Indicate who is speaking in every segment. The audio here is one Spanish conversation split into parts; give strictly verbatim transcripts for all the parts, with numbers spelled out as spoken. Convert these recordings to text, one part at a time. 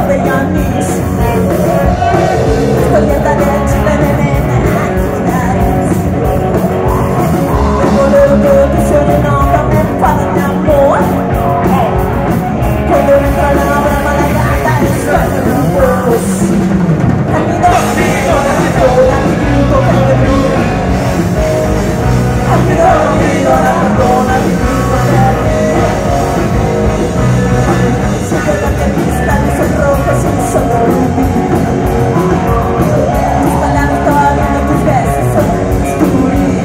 Speaker 1: degli anni. Stogliata del cilenene e volevo che tu sia di nota me para mi amor. Quando entra la obra malagata e suena un poco e mi do la vita, la vita, mi dico che è vero. E mi do la vita, la perdona, mi dico che è vero. Se quella che mi sta di sopra così sono rubi. Questa è la storia di tutti questi sono sturi.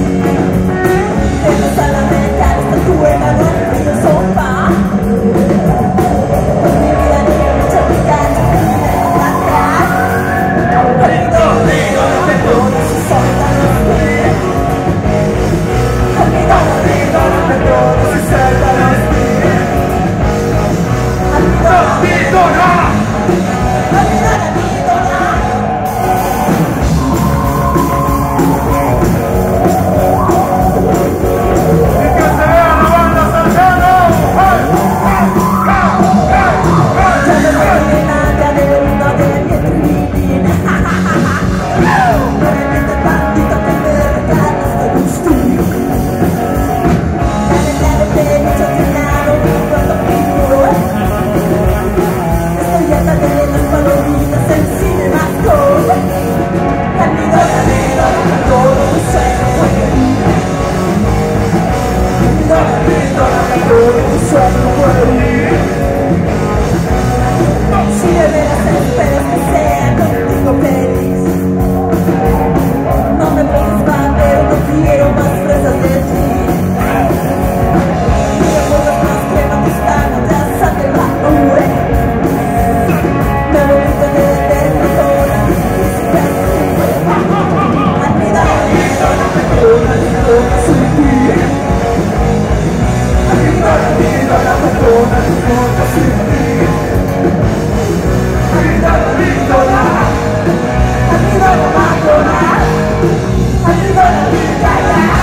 Speaker 1: E non sta la mente, sta tu e la notte io sono fa. Non mi viene di c'è mi caccia, mi viene da atrás. E mi do la vita, la perdona, si soltano sturi. E mi do la vita, la perdona, si soltano sturi.
Speaker 2: La perdona!
Speaker 1: Si deberás esperar que sea contigo feliz. No me puedes valer, no quiero más fresas de ti. No puedo más crema que están atrás de la nube. Me volviste de derrotora y si te sube. Olvida la vida, no me perdona ni nunca sin ti. Olvida la vida, no me perdona ni nunca sin ti. Olvida la vida, olvida la vida, olvida la vida.